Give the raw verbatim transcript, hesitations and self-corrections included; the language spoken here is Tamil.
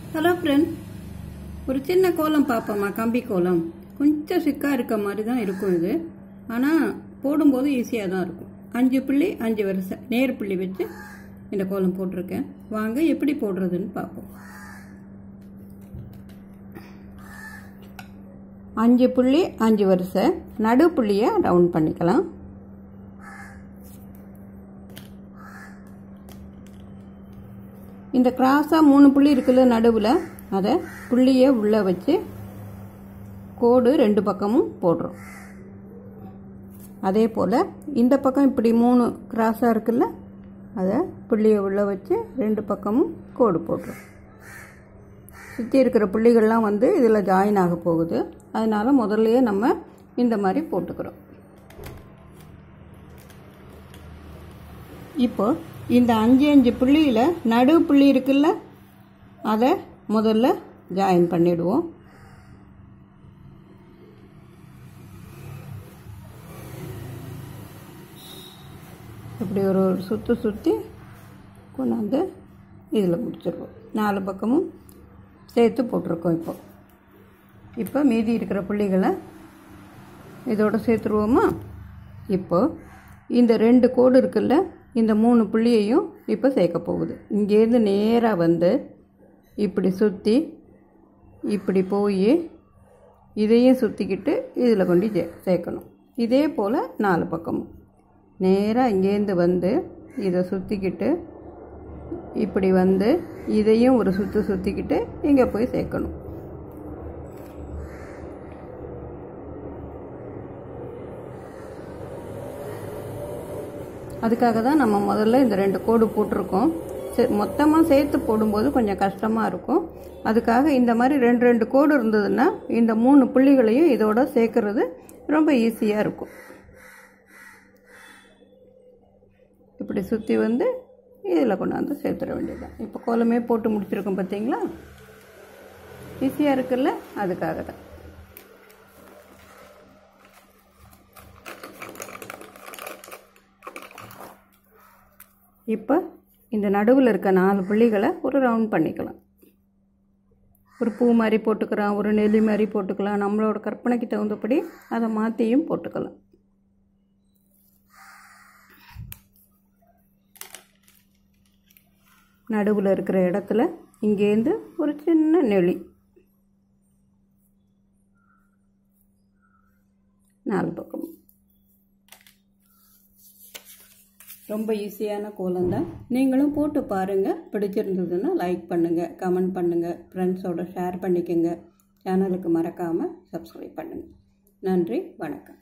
ஹலோ ஃப்ரெண்ட், ஒரு சின்ன கோலம் பார்ப்போமா? கம்பி கோலம் கொஞ்சம் சிக்கா இருக்க மாதிரி தான் இருக்கும் இது. ஆனால் போடும்போது ஈஸியாக தான் இருக்கும். அஞ்சு புள்ளி அஞ்சு வரிசை நேர் புள்ளி வச்சு இந்த கோலம் போட்டிருக்கேன். வாங்க எப்படி போடுறதுன்னு பார்ப்போம். அஞ்சு புள்ளி அஞ்சு வரிசை நடு புள்ளியை ரவுண்ட் பண்ணிக்கலாம். இந்த கிராஸாக மூணு புள்ளி இருக்குல்ல நடுவில், அதை புள்ளியை உள்ளே வச்சு கோடு ரெண்டு பக்கமும் போடுறோம். அதே போல் இந்த பக்கம் இப்படி மூணு கிராஸாக இருக்குல்ல, அதை புள்ளியை உள்ளே வச்சு ரெண்டு பக்கமும் கோடு போடுறோம். சுற்றி இருக்கிற புள்ளிகள்லாம் வந்து இதில் ஜாயின் ஆக போகுது. அதனால் முதல்லையே நம்ம இந்த மாதிரி போட்டுக்கிறோம். இப்போ இந்த அஞ்சு அஞ்சு புள்ளியில் நடு புள்ளி இருக்குல்ல, அதை முதல்ல ஜாயின் பண்ணிடுவோம். இப்படி ஒரு ஒரு சுற்று சுற்றி கொண்டாந்து இதில் முடிச்சிடுவோம். நாலு பக்கமும் சேர்த்து போட்டிருக்கோம். இப்போ இப்போ மீதி இருக்கிற புள்ளிகளை இதோடு சேர்த்துருவோமா? இப்போ இந்த ரெண்டு கோடு இருக்குல்ல, இந்த மூணு புள்ளியையும் இப்போ சேர்க்க போகுது. இங்கேருந்து நேராக வந்து இப்படி சுற்றி இப்படி போய் இதையும் சுற்றிக்கிட்டு இதில் கொண்டு சே சேர்க்கணும். இதே போல் நாலு பக்கமும் நேராக இங்கேருந்து வந்து இதை சுற்றிக்கிட்டு இப்படி வந்து இதையும் ஒரு சுற்று சுற்றிக்கிட்டு இங்கே போய் சேர்க்கணும். அதுக்காக தான் நம்ம முதல்ல இந்த ரெண்டு கோடு போட்டிருக்கோம். மொத்தமாக சேர்த்து போடும்போது கொஞ்சம் கஷ்டமாக இருக்கும். அதுக்காக இந்த மாதிரி ரெண்டு ரெண்டு கோடு இருந்ததுன்னா இந்த மூணு புள்ளிகளையும் இதோட சேர்க்கறது ரொம்ப ஈஸியாக இருக்கும். இப்படி சுற்றி வந்து இதில் கொண்டாந்து சேர்த்துட வேண்டியதுதான். இப்போ கோலமே போட்டு முடிச்சிருக்கோம் பார்த்தீங்களா? ஈஸியாக இருக்குல்ல? அதுக்காக தான். இப்போ இந்த நடுவில் இருக்க நாலு புள்ளிகளை ஒரு ரவுண்ட் பண்ணிக்கலாம். ஒரு பூ மாதிரி போட்டுக்கலாம், ஒரு நெல்லி மாதிரி போட்டுக்கலாம். நம்மளோட கற்பனைக்கு தகுந்தபடி அதை மாற்றியும் போட்டுக்கலாம். நடுவில் இருக்கிற இடத்துல இங்கேருந்து ஒரு சின்ன நெளி, நாலு பக்கமும். ரொம்ப ஈஸியான கோலம் தான். நீங்களும் போட்டு பாருங்கள். பிடிச்சிருந்ததுன்னா லைக் பண்ணுங்கள், கமெண்ட் பண்ணுங்கள், ஃப்ரெண்ட்ஸோட ஷேர் பண்ணிக்கோங்க. சேனலுக்கு மறக்காமல் சப்ஸ்கிரைப் பண்ணுங்கள். நன்றி, வணக்கம்.